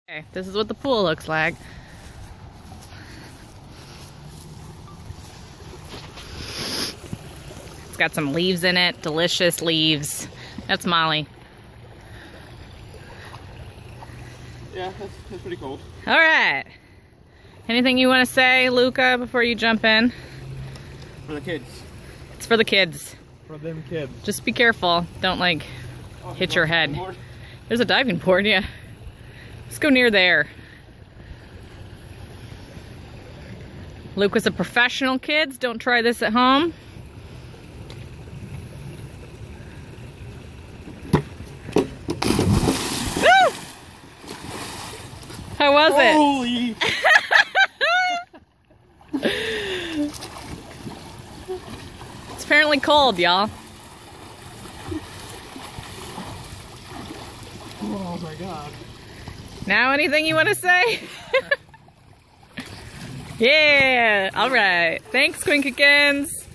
Okay, this is what the pool looks like. It's got some leaves in it, delicious leaves. That's Molly. Yeah, that's pretty cold. All right. Anything you want to say, Luca, before you jump in? For the kids. It's for the kids. For them kids. Just be careful. Don't, like, hit your head. There's a diving board, yeah. Let's go near there. Luca's a professional, kids. Don't try this at home. Woo! How was it? Holy! It's apparently cold, y'all. Oh my god. Now anything you want to say? Yeah, all right. Thanks, Quinkikins.